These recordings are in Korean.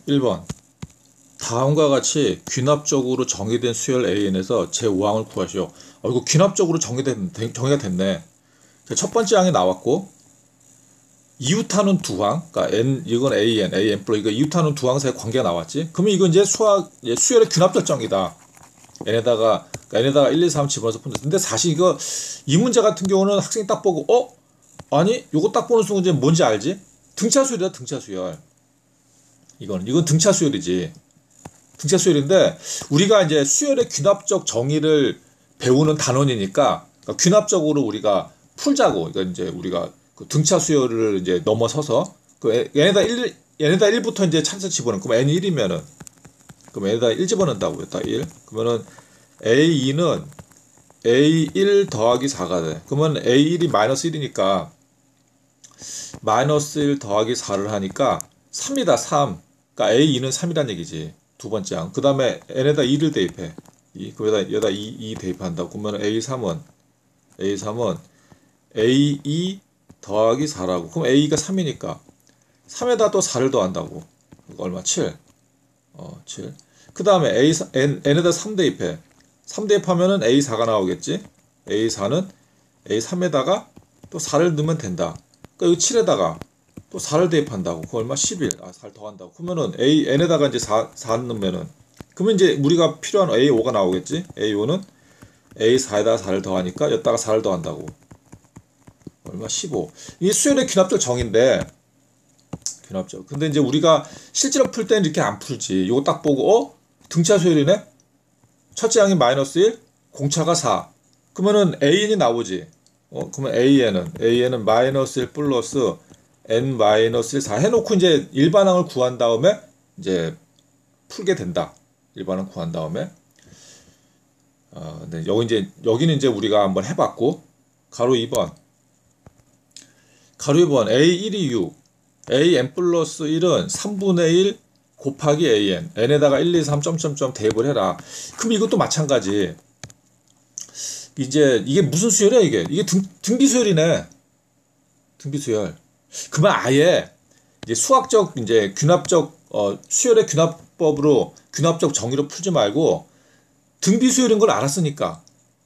1번 다음과 같이 귀납적으로 정의된 수열 AN에서 제5항을 구하시오. 이거 귀납적으로 정의가 됐네. 첫 번째 항이 나왔고 이웃하는 두 항, 그러니까 N, 이건 AN 플러 이거 이웃하는 두 항 사이 관계가 나왔지. 그러면 이건 이제 수열의 귀납적 정의다. N에다가 1, 2, 3 집어넣어서 푼다. 근데 사실 이 문제 같은 경우는 학생이 딱 보고 아니 요거 딱 보는 순간 이제 뭔지 알지? 등차 수열이다. 등차 수열. 이건 등차 수열이지. 등차 수열인데 우리가 이제 수열의 귀납적 정의를 배우는 단원이니까 그러니까 귀납적으로 우리가 풀자고. 그러니까 이제 우리가 그 등차 수열을 이제 넘어서서 얘네다 1부터 이제 차례 집어넣는. 그럼 n이 1이면은 그럼 얘네다 1 집어넣는다고 했다. 1. 그러면은 A2는 A1 더하기 4가 돼. 그러면 A1이 마이너스 1이니까 마이너스 1 더하기 4를 하니까 3이다. 3. 그러니까 A2는 3이란 얘기지. 두 번째 항. 그 다음에 n에다 2를 대입해. 여기다 2 대입한다고. 그러면 A3은 A2 더하기 4라고. 그럼 A가 3이니까 3에다 또 4를 더한다고. 그거 얼마? 7. 7. 그 다음에 n에다 3 대입해. 3 대입하면은 A4가 나오겠지. A4는 A3에다가 또 4를 넣으면 된다. 그러니까 이 7에다가 또 4를 대입한다고. 그거 얼마? 11. 4를 더한다고. 그러면은 n에다가 이제 4 넣으면은 그러면 이제 우리가 필요한 A5가 나오겠지. A5는 A4에다가 4를 더하니까 여기다가 4를 더한다고. 얼마? 15. 이게 수열의 귀납적 정의인데 귀납적. 근데 이제 우리가 실제로 풀 때는 이렇게 안 풀지. 이거 딱 보고 등차 수열이네. 첫째 항이 마이너스 1, 공차가 4. 그러면은 AN이 나오지. 그러면 AN은 마이너스 1 플러스 N 마이너스 1, 4 해놓고 이제 일반항을 구한 다음에 이제 풀게 된다. 일반항 구한 다음에. 네, 여기는 이제 우리가 한번 해봤고, 가로 2번. A1이 6. AN 플러스 1은 3분의 1 곱하기 AN. N에다가 1, 2, 3 점점점 대입을 해라. 그럼 이것도 마찬가지. 이제 이게 무슨 수열이야 이게? 이게 등비수열이네. 등비수열. 그러면 아예 이제 수학적 이제 귀납적 수열의 귀납법으로 귀납적 정의로 풀지 말고 등비수열인 걸 알았으니까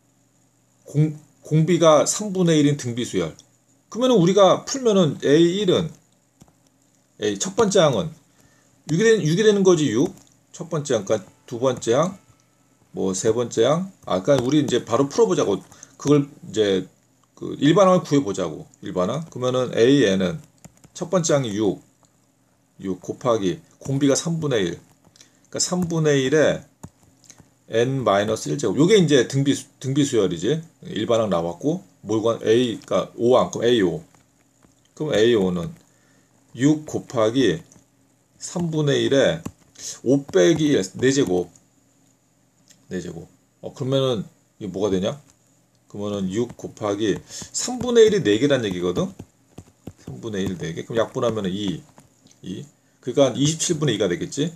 공비가 3분의 1인 등비수열. 그러면 우리가 풀면은 A1은 첫 번째 항은 6이 되는 거지. 6. 첫 번째 항. 그러니까 두 번째 항, 뭐 세 번째 항. 그러니까 우리 이제 바로 풀어보자고. 그걸 이제 그 일반항을 구해보자고. 일반항. 그러면은 AN은 첫 번째 항이 6 곱하기 공비가 3분의 1. 그러니까 3분의 1에 n-1제곱. 요게 이제 등비수열이지. 일반항 나왔고, 그러니까 5항. 그럼 A5. 그럼 A5는 6 곱하기 3분의 1에 5 빼기 1, 4제곱. 4제곱. 그러면은, 이게 뭐가 되냐? 그러면은 6 곱하기 3분의 1이 4개란 얘기거든? 3분의 1, 4개. 그럼 약분하면은 2. 그러니까 27분의 2가 되겠지?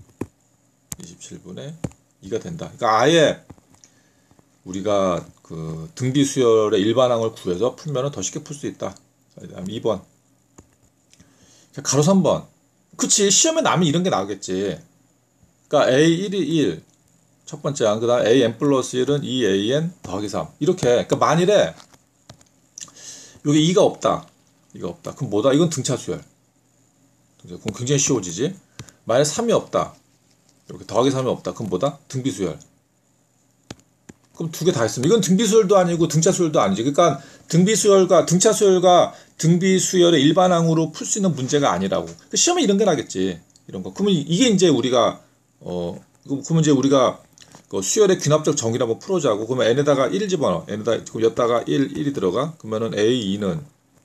27분의 2가 된다. 그러니까 아예 우리가 그 등비수열의 일반항을 구해서 풀면은 더 쉽게 풀 수 있다. 자, 다음 2번. 가로 3번. 그치, 시험에 나면 이런 게 나오겠지. 그러니까 A1이 1. 첫 번째 항. 그 다음 AN 플러스 1은 2AN 더하기 3. 이렇게. 그러니까 만일에 여기 2가 없다. 그럼 뭐다? 이건 등차수열. 그럼 굉장히 쉬워지지. 만약에 3이 없다. 이렇게 더하기 3이 없다. 그럼 뭐다? 등비수열. 그럼 두 개 다 했으면 이건 등비수열도 아니고 등차수열도 아니지. 그러니까 등차수열과 등비수열의 일반항으로 풀 수 있는 문제가 아니라고. 시험에 이런 게 나겠지. 이런 거. 그러면 이게 이제 우리가 그러면 이제 우리가 그 수열의 귀납적 정의를 한번 풀어자고. 그러면 n에다가 1 집어넣어. 그럼 여기다가 1이 들어가. 그러면은 A2는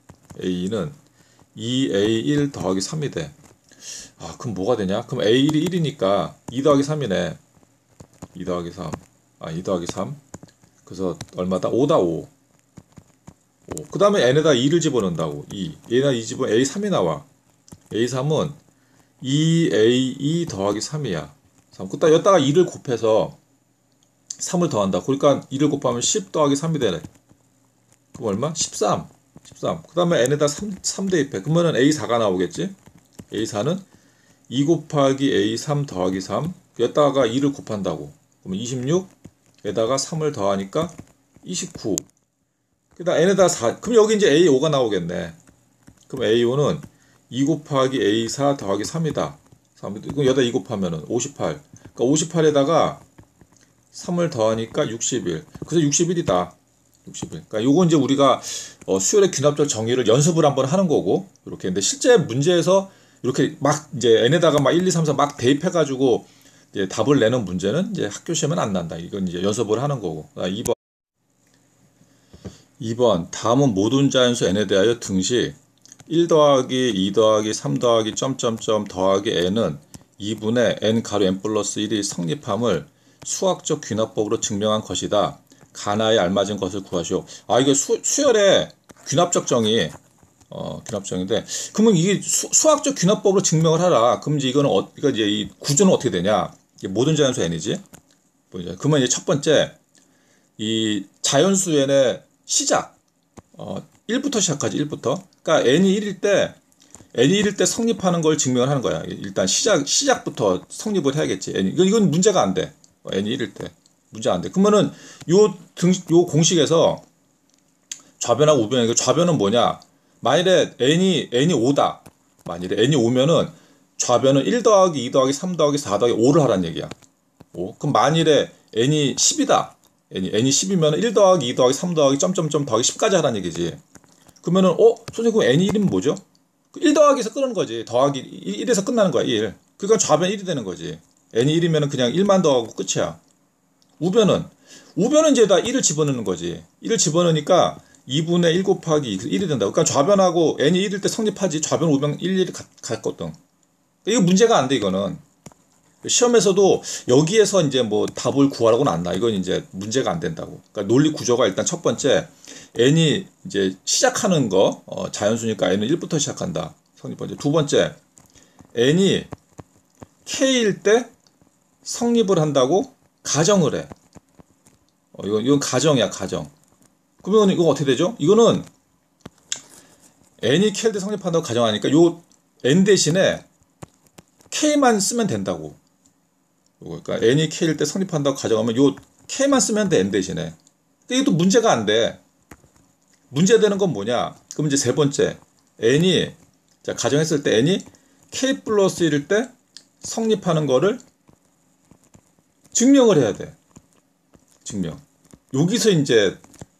2A1 더하기 3이 돼. 그럼 뭐가 되냐? 그럼 A1이 1이니까 2 더하기 3이네. 2 더하기 3. 2 더하기 3. 그래서 얼마다? 5다, 5. 그 다음에 n에다 2를 집어넣는다고. 2. 얘나 2 집어 A3이 나와. A3은 2A2 더하기 3이야. 3. 그다음 여기다가 2를 곱해서 3을 더한다. 그러니까 2를 곱하면 10 더하기 3이 되네. 그럼 얼마? 13. 그 다음에 n에다 3 대입해. 그러면은 A4가 나오겠지? A4는 2 곱하기 A 3 더하기 3 여기다가 2를 곱한다고. 그러면 26에다가 3을 더하니까 29. 그다음 n에다 4. 그럼 여기 이제 A5가 나오겠네. 그럼 A5는 2 곱하기 A4 더하기 3이다. 3. 그럼 여기다 2 곱하면은 58. 그러니까 58에다가 3을 더하니까 61. 그래서 61이다. 61. 그러니까 요거 이제 우리가 수열의 귀납적 정의를 연습을 한번 하는 거고, 이렇게. 근데 실제 문제에서 이렇게 막 이제 n에다가 막 1, 2, 3, 4 막 대입해가지고 이제 답을 내는 문제는 이제 학교 시험엔 안 난다. 이건 이제 연습을 하는 거고. 2번. 다음은 모든 자연수 n에 대하여 등식 1 더하기 2 더하기 3 더하기 점점점 더하기 n은 2분의 n 가로 n 플러스 1이 성립함을 수학적 귀납법으로 증명한 것이다. 가나에 알맞은 것을 구하시오. 이게 수열의 귀납적 정의, 귀납정인데, 그러면 이게 수학적 귀납법으로 증명을 하라. 그럼 이제 이거는, 그러니까 이제 이 구조는 어떻게 되냐? 이게 모든 자연수 n이지. 그러면 이제 첫 번째, 이 자연수 n의 시작, 1부터 시작하지, 1부터. 그러니까 n이 1일 때 성립하는 걸 증명을 하는 거야. 일단 시작부터 성립을 해야겠지. 이건 문제가 안 돼. n이 1일 때. 문제 안 돼. 그러면은 요 공식에서 좌변하고 우변이고, 좌변은 뭐냐? 만일에 n이 5다. 만일에 n이 5면은 좌변은 1 더하기 2 더하기 3 더하기 4 더하기 5를 하라는 얘기야. 5. 그럼 만일에 n이 10이다. n이 10이면 1 더하기 2 더하기 3 더하기 점점점 더하기 10까지 하라는 얘기지. 그러면은 선생님 그럼 n이 1이면 뭐죠? 1 더하기에서 끊는 거지. 더하기 1에서 끝나는 거야. 1. 그러니까 좌변 1이 되는 거지. n이 1이면 그냥 1만 더하고 끝이야. 우변은 이제 다 1을 집어넣는 거지. 1을 집어넣으니까 2분의 1 곱하기 1이 된다고. 그러니까 좌변하고 n이 1일 때 성립하지. 좌변, 우변 1, 1이 같거든. 이거 문제가 안 돼, 이거는. 시험에서도 여기에서 이제 뭐 답을 구하라고는 안 나. 이건 이제 문제가 안 된다고. 그러니까 논리 구조가 일단 첫 번째, n이 이제 시작하는 거, 자연수니까 n은 1부터 시작한다. 성립. 두 번째, n이 k일 때 성립을 한다고 가정을 해. 이건 가정이야, 가정. 그러면 이거 어떻게 되죠? 이거는 n이 k일 때 성립한다고 가정하니까 요 n 대신에 k만 쓰면 된다고. 그러니까 n이 k일 때 성립한다고 가정하면 요 k만 쓰면 돼, n 대신에. 근데 이것도 문제가 안 돼. 문제되는 건 뭐냐? 그럼 이제 세 번째, n이, 자, 가정했을 때 n이 k 플러스 1일 때 성립하는 거를 증명을 해야 돼. 증명. 여기서 이제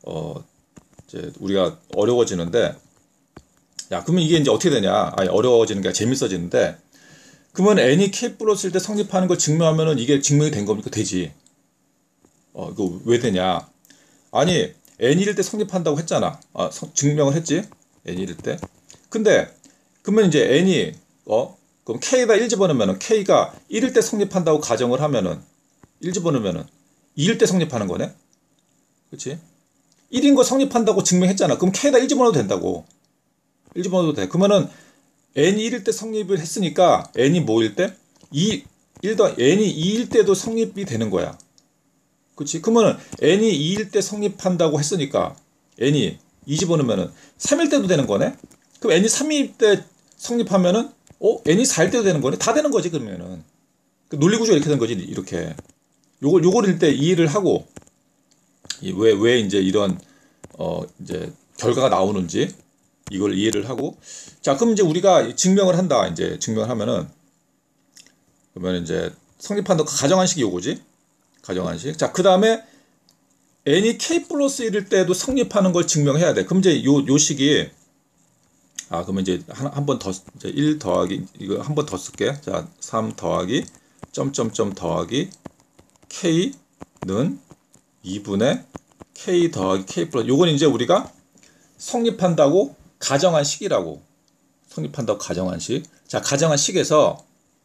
우리가 어려워지는데, 야, 그러면 이게 이제 어떻게 되냐? 어려워지는 게 재밌어지는데, 그러면 n이 k 플러스 1때 성립하는 걸 증명하면은 이게 증명이 된 겁니까? 되지. 이거 왜 되냐? 아니, n이 1일 때 성립한다고 했잖아. 증명을 했지? n이 1일 때. 근데, 그러면 이제 n이, 그럼 k에다 1 집어넣으면은 k가 1일 때 성립한다고 가정을 하면은, 1 집어넣으면은 2일 때 성립하는 거네? 그치? 1인 거 성립한다고 증명했잖아. 그럼 k에다 1 집어넣어도 된다고. 1 집어넣어도 돼. 그러면은 n이 1일 때 성립을 했으니까 n이 뭐일 때? n이 2일 때도 성립이 되는 거야. 그치? 그러면은 n이 2일 때 성립한다고 했으니까 n이 2 집어넣으면은 3일 때도 되는 거네? 그럼 n이 3일 때 성립하면은 n이 4일 때도 되는 거네? 다 되는 거지, 그러면은. 논리구조가 이렇게 된 거지, 이렇게. 요거를 때 이해를 하고, 왜 이제 이런, 이제 결과가 나오는지, 이걸 이해를 하고, 자, 그럼 이제 우리가 증명을 한다. 이제 증명을 하면은, 그러면 이제 성립한다. 가정한식이 요거지. 가정한식. 자, 그 다음에 n이 k 플러스 1일 때도 성립하는 걸 증명해야 돼. 그럼 이제 요 식이, 그러면 이제 한 번 더, 이제 1 더하기, 이거 한 번 더 쓸게. 자, 3 더하기, 점점점 더하기, k는 2분의 k 더하기 k 플러스, 요건 이제 우리가 성립한다고 가정한 식이라고. 성립한다고 가정한 식. 자, 가정한 식에서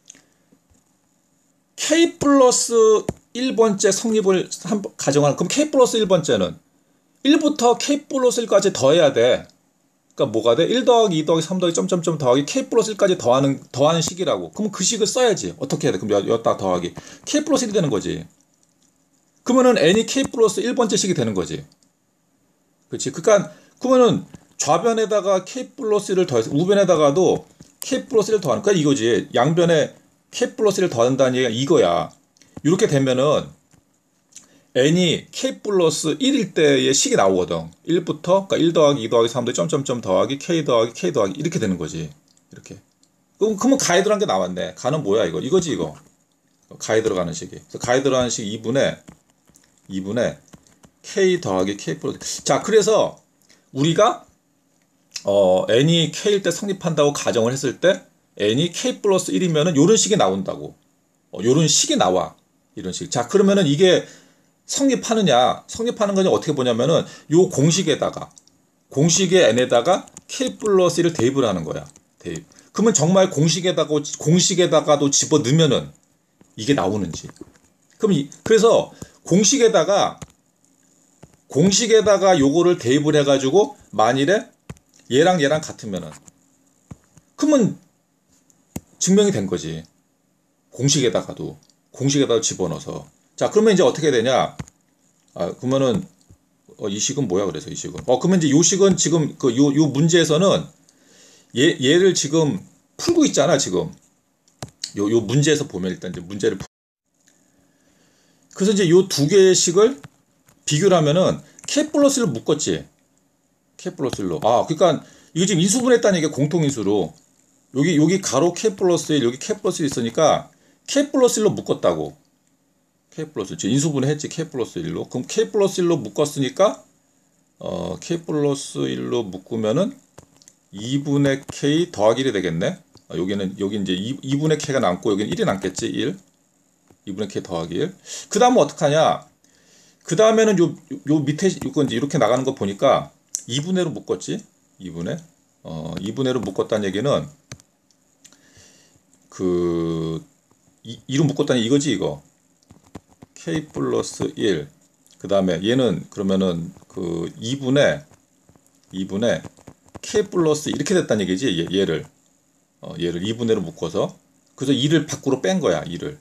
k 플러스 1번째 성립을 가정하는, 그럼 k 플러스 1번째는 1부터 k 플러스 1까지 더해야 돼. 그러니까 뭐가 돼? 1 더하기 2 더하기 3 더하기 점점점 더하기 k 플러스 1까지 더하는 식이라고. 그럼 그 식을 써야지. 어떻게 해야 돼? 그럼 여기다 더하기 k 플러스 1이 되는 거지. 그러면은 n이 k 플러스 1번째 식이 되는 거지. 그렇지? 그러니까 그러면은 좌변에다가 k 플러스 1을 더해서 우변에다가도 k 플러스 1을 더하는, 그러니까 이거지. 양변에 k 플러스 1을 더한다는 얘기가 이거야. 이렇게 되면은 n이 k 플러스 1일 때의 식이 나오거든. 1부터, 그러니까 1 더하기 2 더하기 3 더하기 점점점 더하기 k 더하기 k 더하기 이렇게 되는 거지. 이렇게. 그러면 가에 들어간 게 나왔네. 가는 뭐야 이거? 이거지 이거. 가에 들어가는 식이. 그래서 가에 들어가는 식 2분의 k 더하기 k 플러스. 자, 그래서 우리가 n이 k일 때 성립한다고 가정을 했을 때 n이 k 플러스 1이면은 요런 식이 나온다고. 요런 식이 나와. 이런 식. 자, 그러면은 이게 성립하는 거는 어떻게 보냐면은 요 공식의 n에다가 k 플러스 1을 대입을 하는 거야. 대입. 그러면 정말 공식에다가도 집어 넣으면은 이게 나오는지. 그래서 공식에다가 요거를 대입을 해가지고 만일에 얘랑 같으면은 그러면 증명이 된 거지. 공식에다가도 집어넣어서. 자, 그러면 이제 어떻게 되냐? 그러면은 이 식은 뭐야? 그래서 이 식은 그러면 이제 요 식은 지금 요 문제에서는 얘를 지금 풀고 있잖아. 지금 요 문제에서 보면 일단 이제 문제를 그래서 이제 요 두 개의 식을 비교를 하면은 k 플러스 1로 묶었지. k 플러스 1로. 그러니까 이거 지금 인수분해했다는 게 공통인수로 여기 가로 k 플러스 1, 여기 k 플러스 1 있으니까 k 플러스 1로 묶었다고. k 플러스 1. 인수분해 했지. k 플러스 1로. 그럼 k 플러스 1로 묶었으니까 k 플러스 1로 묶으면은 2분의 k 더하기 1이 되겠네. 여기 이제 2분의 k가 남고 여기는 1이 남겠지. 1. 2분의 k 더하기 1. 그 다음은 어떡하냐? 그 다음에는 요 밑에 이거 이제 이렇게 나가는 거 보니까 2분의로 묶었지. 2분의로 묶었다는 얘기는 2로 묶었다는 이거지 이거. k 플러스 1. 그 다음에 얘는 그러면은 2분의 k 플러스 이렇게 됐다는 얘기지. 얘를 2분의로 묶어서 그래서 2를 밖으로 뺀 거야. 2를.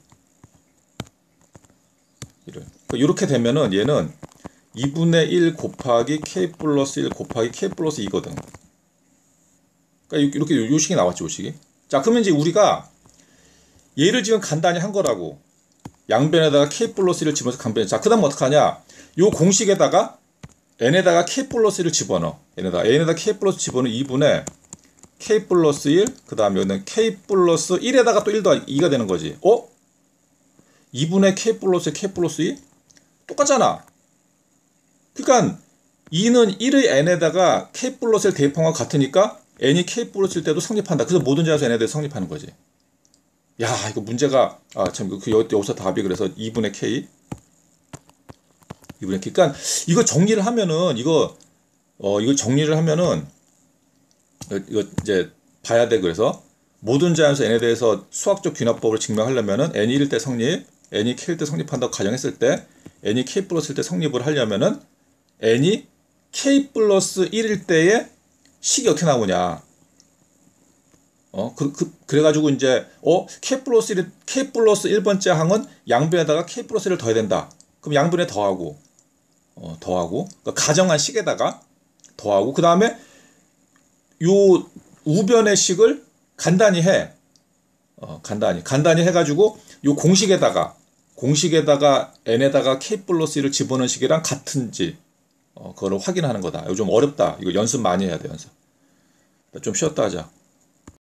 그러니까 이렇게 되면은 얘는 2분의 1 곱하기 k 플러스 1 곱하기 k 플러스 2거든. 그러니까 이렇게 요 식이 나왔지. 요 식이. 자, 그러면 이제 우리가 얘를 지금 간단히 한 거라고. 양변에다가 k 플러스 1을 집어서 간변에. 자, 그 다음 어떡하냐? 요 공식에다가 n에다가 k 플러스 1을 집어넣어. n에다가 k 플러스 집어넣어 2분의 k 플러스 1, 그 다음에 여기는 k 플러스 1에다가 또 1 더하기 2가 되는 거지. 2분의 k 플러스 k 플러스 2? 똑같잖아. 그러니까 2는 1의 n에다가 k 플러스 1 대입한 것 같으니까 n이 k 플러스 1 때도 성립한다. 그래서 모든 자에서 n에 대해 성립하는 거지. 야, 이거 문제가 여기서 답이 그래서 2분의 k. 그러니까 이거 정리를 하면은 이거 정리를 하면은 이거 이제 봐야 돼. 그래서 모든 자연수 n에 대해서 수학적 귀납법을 증명하려면은 n이 1일 때 성립, n이 k일 때 성립한다고 가정했을 때 n이 k 플러스 1때 성립을 하려면은 n이 k 플러스 1일 때의 식이 어떻게 나오냐? 그래가지고 이제 k 플러스 1번째 항은 양변에다가 k 플러스 1을 더해야 된다. 그럼 양변에 더하고 그러니까 가정한 식에다가 더하고 그 다음에 요 우변의 식을 간단히 해. 간단히 해가지고 요 공식에다가 n에다가 k 플러스 1을 집어넣은 식이랑 같은지 그거를 확인하는 거다. 이거 좀 어렵다. 이거 연습 많이 해야 돼. 연습. 좀 쉬었다 하자.